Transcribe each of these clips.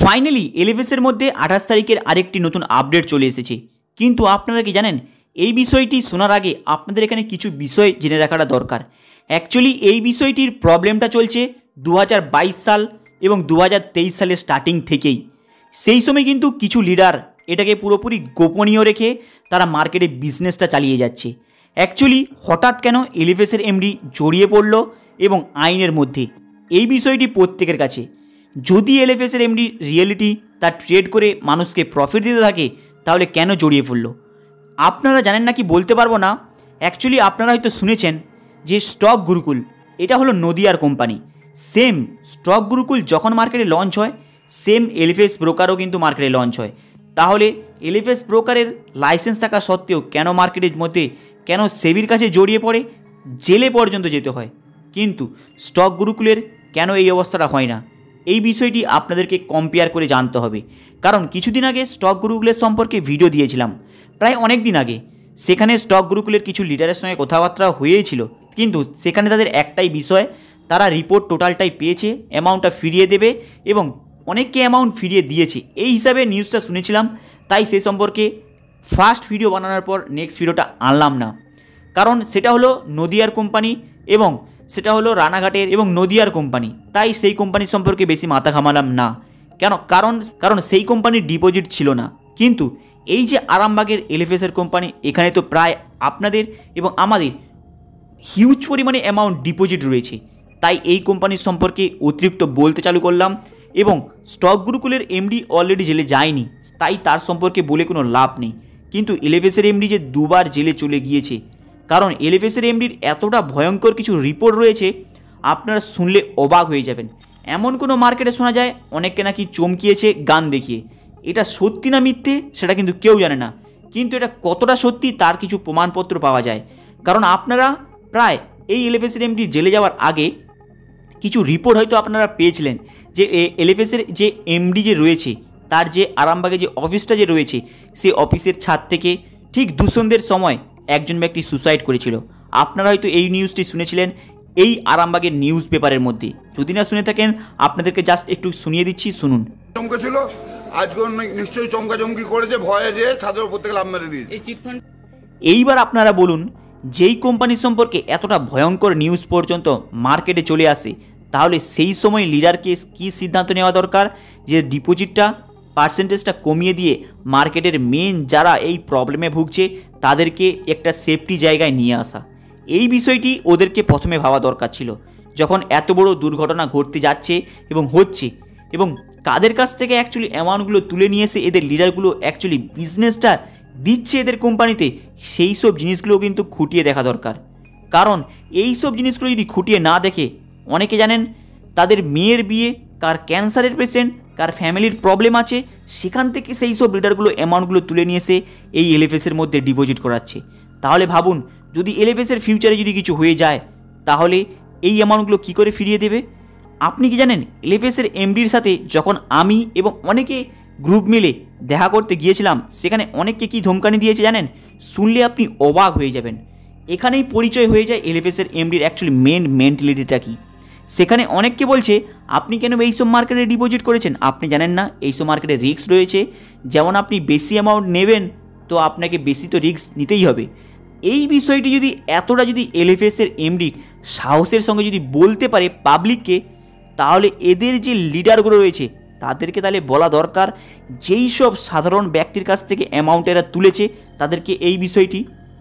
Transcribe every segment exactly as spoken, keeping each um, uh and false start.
Finally এলএফএসের মধ্যে আঠাশ তারিখের আরেকটি নতুন আপডেট চলে এসেছে। কিন্তু আপনারা কি জানেন, এই বিষয়টি শোনার আগে আপনাদের এখানে কিছু বিষয় জেনে রাখাটা দরকার। অ্যাকচুয়ালি এই বিষয়টির প্রবলেমটা চলছে দু হাজার বাইশ সাল এবং দু হাজার তেইশ সালের স্টার্টিং থেকেই। সেই সময় কিন্তু কিছু লিডার এটাকে পুরোপুরি গোপনীয় রেখে তারা মার্কেটে বিজনেসটা চালিয়ে যাচ্ছে। অ্যাকচুয়ালি হঠাৎ কেন এলএফএসের এমডি জড়িয়ে পড়লো এবং আইনের মধ্যে, এই বিষয়টি প্রত্যেকের কাছে। যদি এলএফএসের এমডি রিয়েলিটি তার ট্রেড করে মানুষকে প্রফিট দিতে থাকে, তাহলে কেন জড়িয়ে পড়লো আপনারা জানেন না কি বলতে পারবো না। অ্যাকচুয়ালি আপনারা হয়তো শুনেছেন যে স্টক গুরুকুল, এটা হলো নদিয়ার কোম্পানি। সেম স্টক গুরুকুল যখন মার্কেটে লঞ্চ হয়, সেম এলএফএস ব্রোকারও কিন্তু মার্কেটে লঞ্চ হয়। তাহলে এলএফএস ব্রোকারের লাইসেন্স থাকা সত্ত্বেও কেন মার্কেটের মধ্যে কেন সেবির কাছে জড়িয়ে পড়ে জেলে পর্যন্ত যেতে হয়, কিন্তু স্টক গুরুকুলের কেন এই অবস্থাটা হয় না? এই বিষয়টি আপনাদেরকে কম্পেয়ার করে জানতে হবে। কারণ কিছুদিন আগে স্টক গুরুকুলের সম্পর্কে ভিডিও দিয়েছিলাম, প্রায় অনেক দিন আগে। সেখানে স্টক গুরুকুলের কিছু লিডারের সঙ্গে কথাবার্তা হয়েছিল, কিন্তু সেখানে তাদের একটাই বিষয়, তারা রিপোর্ট টোটালটাই পেয়েছে, অ্যামাউন্টটা ফিরিয়ে দেবে এবং অনেককে অ্যামাউন্ট ফিরিয়ে দিয়েছে, এই হিসাবে নিউজটা শুনেছিলাম। তাই সে সম্পর্কে ফার্স্ট ভিডিও বানানোর পর নেক্সট ভিডিওটা আনলাম না। কারণ সেটা হলো নদিয়ার কোম্পানি এবং সেটা হলো রানাঘাটের এবং নদিয়ার কোম্পানি, তাই সেই কোম্পানি সম্পর্কে বেশি মাথা ঘামালাম না। কেন? কারণ কারণ সেই কোম্পানির ডিপোজিট ছিল না। কিন্তু এই যে আরামবাগের এলএফএসের কোম্পানি, এখানে তো প্রায় আপনাদের এবং আমাদের হিউজ পরিমাণে অ্যামাউন্ট ডিপোজিট রয়েছে। তাই এই কোম্পানির সম্পর্কে অতিরিক্ত বলতে চালু করলাম। এবং স্টক গুরুকুলের এমডি অলরেডি জেলে যায়নি, তাই তার সম্পর্কে বলে কোনো লাভ নেই। কিন্তু এলএফএসের এমডি যে দুবার জেলে চলে গিয়েছে, কারণ এলএফএসের এমডির এতটা ভয়ঙ্কর কিছু রিপোর্ট রয়েছে, আপনারা শুনলে অবাক হয়ে যাবেন। এমন কোনো মার্কেটে শোনা যায় অনেককে নাকি চমকিয়েছে গান দেখিয়ে। এটা সত্যি না মিথ্যে সেটা কিন্তু কেউ জানে না, কিন্তু এটা কতটা সত্যি তার কিছু প্রমাণপত্র পাওয়া যায়। কারণ আপনারা প্রায় এই এলএফএসের এমডি জেলে যাওয়ার আগে কিছু রিপোর্ট হয়তো আপনারা পেয়েছিলেন যে এলএফএসের যে এমডি যে রয়েছে, তার যে আরামবাগে যে অফিসটা যে রয়েছে, সেই অফিসের ছাদ থেকে ঠিক দুসন্ধ্যের সময় একজন ব্যক্তি সুসাইড করেছিল। আপনারা হয়তো এই নিউজটি শুনেছিলেন এই আরামবাগের নিউজ পেপারের মধ্যে। যদি না শুনে থাকেন আপনাদেরকে জাস্ট একটু শুনিয়ে দিচ্ছি, শুনুন। চমকেছিল, আজকে নিশ্চয়ই চমকাচমকি করেছে, ভয়ে যে ছাদের উপর থেকে লাফ মেরে দিয়েছে। এইবার আপনারা বলুন, যেই কোম্পানি সম্পর্কে এতটা ভয়ঙ্কর নিউজ পর্যন্ত মার্কেটে চলে আসে, তাহলে সেই সময় লিডারকে কী সিদ্ধান্ত নেওয়া দরকার যে ডিপোজিটটা পার্সেন্টেজটা কমিয়ে দিয়ে মার্কেটের মেন যারা এই প্রবলেমে ভুগছে তাদেরকে একটা সেফটি জায়গায় নিয়ে আসা। এই বিষয়টি ওদেরকে প্রথমে ভাবা দরকার ছিল, যখন এত বড় দুর্ঘটনা ঘটতে যাচ্ছে এবং হচ্ছে, এবং কাদের কাছ থেকে অ্যাকচুয়ালি অ্যামাউন্টগুলো তুলে নিয়ে এসে এদের লিডারগুলো অ্যাকচুয়ালি বিজনেসটা দিচ্ছে এদের কোম্পানিতে, সেই সব জিনিসগুলো কিন্তু খুঁটিয়ে দেখা দরকার। কারণ এই সব জিনিসগুলো যদি খুঁটিয়ে না দেখে, অনেকে জানেন তাদের মেয়ের বিয়ে, কার ক্যান্সারের পেশেন্ট, কার ফ্যামিলির প্রবলেম আছে, সেখান থেকে সেই সব লিডারগুলো অ্যামাউন্টগুলো তুলে নিয়ে এসে এই এলএফএসের মধ্যে ডিপোজিট করাচ্ছে। তাহলে ভাবুন, যদি এলএফএসের ফিউচারে যদি কিছু হয়ে যায়, তাহলে এই অ্যামাউন্টগুলো কী করে ফিরিয়ে দেবে? আপনি কি জানেন, এলএফএসের এমডির সাথে যখন আমি এবং অনেকে গ্রুপ মিলে দেখা করতে গিয়েছিলাম, সেখানে অনেককে কী ধমকানি দিয়েছে জানেন? শুনলে আপনি অবাক হয়ে যাবেন। এখানেই পরিচয় হয়ে যায় এলএফএসের এমডির অ্যাকচুয়ালি মেন মেন্টালিটিটা কী। সেখানে অনেককে বলছে, আপনি কেন এইসব মার্কেটে ডিপোজিট করেছেন? আপনি জানেন না এইসব মার্কেটে রিস্ক রয়েছে, যেমন আপনি বেশি অ্যামাউন্ট নেবেন তো আপনাকে বেশি তো রিস্ক নিতেই হবে। এই বিষয়টি যদি এতটা যদি এলএফএসের এমডি সাহসের সঙ্গে যদি বলতে পারে পাবলিককে, তাহলে এদের যে লিডারগুলো রয়েছে তাদেরকে তাহলে বলা দরকার, যেই সব সাধারণ ব্যক্তির কাছ থেকে অ্যামাউন্ট এরা তুলেছে তাদেরকে এই বিষয়টি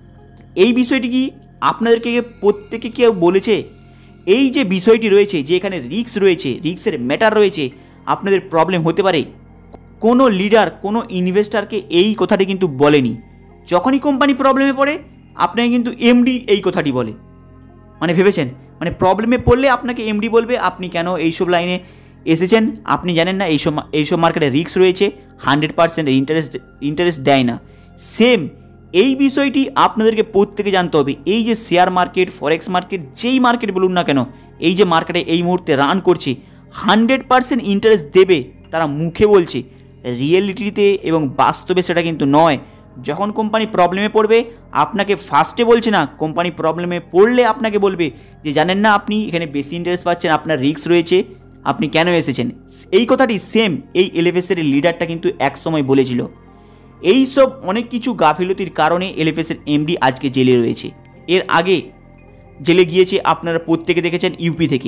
এই বিষয়টি কি আপনাদেরকে প্রত্যেকে কেউ বলেছে? এই যে বিষয়টি রয়েছে, যে এখানে রিস্ক রয়েছে, রিস্কের ম্যাটার রয়েছে, আপনাদের প্রবলেম হতে পারে, কোনো লিডার কোনো ইনভেস্টারকে এই কথাটি কিন্তু বলেনি। যখনই কোম্পানি প্রবলেমে পড়ে আপনাকে কিন্তু এমডি এই কথাটি বলে। মানে ভেবেছেন, মানে প্রবলেমে পড়লে আপনাকে এমডি বলবে আপনি কেন এইসব লাইনে এসেছেন, আপনি জানেন না এইসব এইসব মার্কেটে রিস্ক রয়েছে, হান্ড্রেড পার্সেন্ট ইন্টারেস্ট ইন্টারেস্ট দেয় না। সেম এই বিষয়টি আপনাদেরকে প্রত্যেকে জানতে হবে। এই যে শেয়ার মার্কেট, ফরেক্স মার্কেট, যেই মার্কেট বলুন না কেন, এই যে মার্কেটে এই মুহূর্তে রান করছে, হান্ড্রেড পার্সেন্ট ইন্টারেস্ট দেবে তারা মুখে বলছে, রিয়েলিটিতে এবং বাস্তবে সেটা কিন্তু নয়। যখন কোম্পানি প্রবলেমে পড়বে আপনাকে ফার্স্টে বলছে না, কোম্পানি প্রবলেমে পড়লে আপনাকে বলবে যে জানেন না আপনি এখানে বেশি ইন্টারেস্ট পাচ্ছেন, আপনার রিস্ক রয়েছে, আপনি কেন এসেছেন? এই কথাটি সেম এই এলএফএসের লিডারটা কিন্তু এক সময় বলেছিল। এই সব অনেক কিছু গাফিলতির কারণে এলএফএসের এমডি আজকে জেলে রয়েছে। এর আগে জেলে গিয়েছে আপনারা প্রত্যেকে দেখেছেন ইউপি থেকে।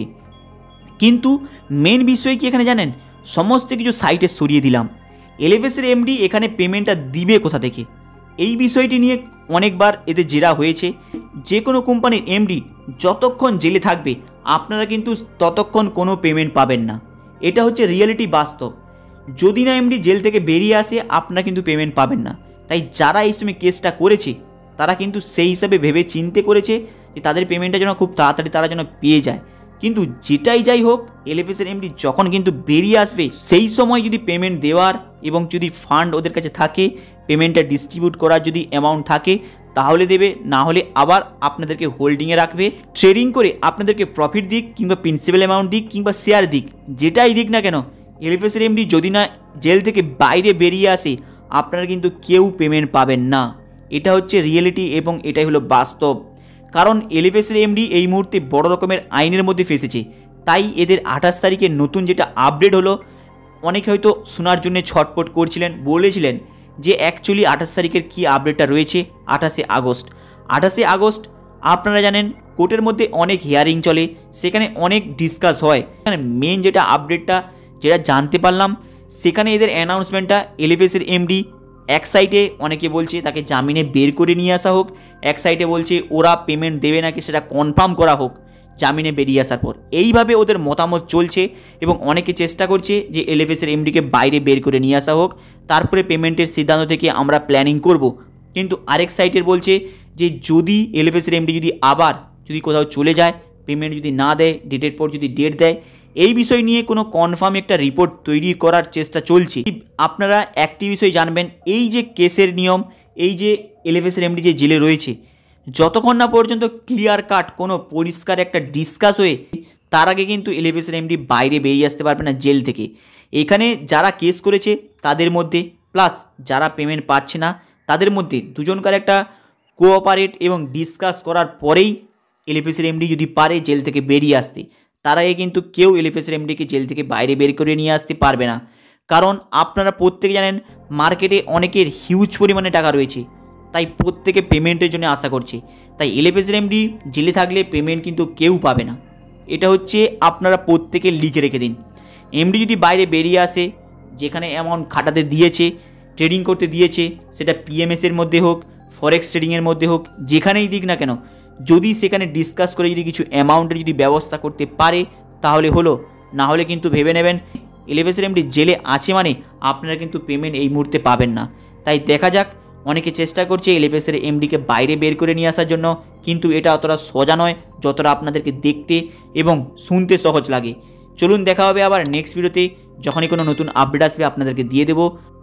কিন্তু মেন বিষয় কি এখানে জানেন? সমস্ত কিছু সাইটে সরিয়ে দিলাম। এলএফএসের এমডি এখানে পেমেন্টটা দিবে কোথা থেকে? এই বিষয়টি নিয়ে অনেকবার এতে জেরা হয়েছে। যে কোনো কোম্পানির এমডি যতক্ষণ জেলে থাকবে আপনারা কিন্তু ততক্ষণ কোনো পেমেন্ট পাবেন না। এটা হচ্ছে রিয়েলিটি, বাস্তব। যদি না এমডি জেল থেকে বেরিয়ে আসে আপনারা কিন্তু পেমেন্ট পাবেন না। তাই যারা এই সময় কেসটা করেছে তারা কিন্তু সেই হিসাবে ভেবে চিন্তে করেছে যে তাদের পেমেন্টটা যেন খুব তাড়াতাড়ি তারা যেন পেয়ে যায়। কিন্তু যেটাই যাই হোক, এলএফএসের এমডি যখন কিন্তু বেরিয়ে আসবে সেই সময় যদি পেমেন্ট দেওয়ার এবং যদি ফান্ড ওদের কাছে থাকে, পেমেন্টটা ডিস্ট্রিবিউট করার যদি অ্যামাউন্ট থাকে তাহলে দেবে, না হলে আবার আপনাদেরকে হোল্ডিংয়ে রাখবে। ট্রেডিং করে আপনাদেরকে প্রফিট দিক কিংবা প্রিন্সিপাল অ্যামাউন্ট দিক কিংবা শেয়ার দিক, যেটাই দিক না কেন, এলএফএসের এমডি যদি না জেল থেকে বাইরে বেরিয়ে আসে আপনারা কিন্তু কেউ পেমেন্ট পাবেন না। এটা হচ্ছে রিয়েলিটি এবং এটাই হলো বাস্তব। কারণ এলএফএসের এমডি এই মুহূর্তে বড় রকমের আইনের মধ্যে ফেসেছে। তাই এদের আঠাশ তারিখে নতুন যেটা আপডেট হলো, অনেকে হয়তো শোনার জন্য ছটপট করছিলেন, বলেছিলেন যে অ্যাকচুয়ালি আঠাশ তারিখের কী আপডেটটা রয়েছে। আঠাশে আগস্ট আঠাশে আগস্ট আপনারা জানেন কোর্টের মধ্যে অনেক হিয়ারিং চলে, সেখানে অনেক ডিসকাস হয়। এখানে মেন যেটা আপডেটটা যেটা জানতে পারলাম, সেখানে এদের অ্যানাউন্সমেন্টটা এলএফএসের এমডি এক সাইডে অনেকে বলছে তাকে জামিনে বের করে নিয়ে আসা হোক, এক সাইডে বলছে ওরা পেমেন্ট দেবে নাকি সেটা কনফার্ম করা হোক জামিনে বেরিয়ে আসার পর। এইভাবে ওদের মতামত চলছে এবং অনেকে চেষ্টা করছে যে এলএফএসের এমডিকে বাইরে বের করে নিয়ে আসা হোক, তারপরে পেমেন্টের সিদ্ধান্ত থেকে আমরা প্ল্যানিং করব। কিন্তু আরেক সাইডের বলছে যে যদি এলএফএসের এমডি যদি আবার যদি কোথাও চলে যায়, পেমেন্ট যদি না দেয়, ডেটের পর যদি ডেট দেয়, এই বিষয় নিয়ে কোনো কনফার্ম একটা রিপোর্ট তৈরি করার চেষ্টা চলছে। আপনারা একটি বিষয় জানবেন, এই যে কেসের নিয়ম, এই যে এলএফএসের এমডি যে জেলে রয়েছে, যতক্ষণ না পর্যন্ত ক্লিয়ার কাট কোনো পরিষ্কার একটা ডিসকাস হয়ে, তার আগে কিন্তু এলএফএসের এমডি বাইরে বেরিয়ে আসতে পারবে না জেল থেকে। এখানে যারা কেস করেছে তাদের মধ্যে প্লাস যারা পেমেন্ট পাচ্ছে না তাদের মধ্যে দুজনকার একটা কোঅপারেট এবং ডিসকাস করার পরেই এলএফএসের এমডি যদি পারে জেল থেকে বেরিয়ে আসতে, তার আগে কিন্তু কেউ এলএফএসের এমডিকে জেল থেকে বাইরে বের করে নিয়ে আসতে পারবে না। কারণ আপনারা প্রত্যেকে জানেন মার্কেটে অনেকের হিউজ পরিমাণে টাকা রয়েছে, তাই প্রত্যেকে পেমেন্টের জন্য আশা করছে। তাই এলএফএসের এমডি জেলে থাকলে পেমেন্ট কিন্তু কেউ পাবে না। এটা হচ্ছে আপনারা প্রত্যেকে লিখে রেখে দিন। এমডি যদি বাইরে বেরিয়ে আসে, যেখানে অ্যামাউন্ট খাটাতে দিয়েছে, ট্রেডিং করতে দিয়েছে, সেটা পিএমএসের মধ্যে হোক, ফরেক্স ট্রেডিংয়ের মধ্যে হোক, যেখানেই দিক না কেন, যদি সেখানে ডিসকাস করে যদি কিছু অ্যামাউন্টের যদি ব্যবস্থা করতে পারে তাহলে হলো, না হলে কিন্তু ভেবে নেবেন এলএফএসের এমডি জেলে আছে মানে আপনারা কিন্তু পেমেন্ট এই মুহূর্তে পাবেন না। তাই দেখা যাক, অনেকে চেষ্টা করছে এলএফএসের এমডিকে বাইরে বের করে নিয়ে আসার জন্য, কিন্তু এটা অতটা সোজা নয় যতটা আপনাদেরকে দেখতে এবং শুনতে সহজ লাগে। চলুন দেখা হবে আবার নেক্সট ভিডিওতে, যখনই কোনো নতুন আপডেট আসবে আপনাদেরকে দিয়ে দেবো।